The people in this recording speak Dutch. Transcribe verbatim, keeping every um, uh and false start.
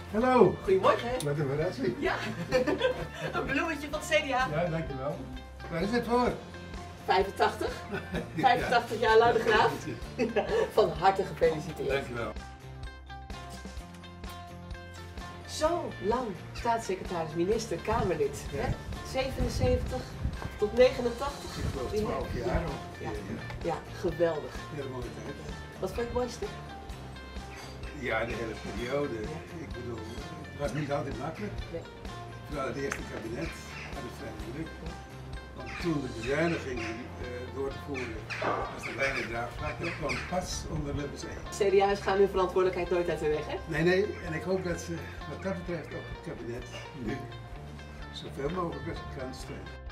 Hallo. Goedemorgen. Wat een verrassing. Ja, een bloemetje van het C D A. Ja, dankjewel. Waar is het voor? vijfentachtig. vijfentachtig jaar Louw de Graaf. Van harte gefeliciteerd. Dankjewel. Zo lang staatssecretaris, minister, Kamerlid. Ja. Hè? zevenenzeventig tot negenentachtig. Ik geloof twaalf jaar al. Ja. Ja, ja. Ja, geweldig. Hele mooie tijd. Wat vond je het mooiste? Ja, de hele periode. Ik bedoel, het was niet altijd makkelijk. Nee. Vooral het eerste kabinet had het vrij moeilijk. Want toen de bezuinigingen uh, door te voeren, was er weinig draagvlak. Dat kwam pas onder Lubbers één. C D A's gaan hun verantwoordelijkheid nooit uit de weg, hè? Nee, nee. En ik hoop dat ze wat dat betreft ook het kabinet nu zoveel mogelijk kan steunen.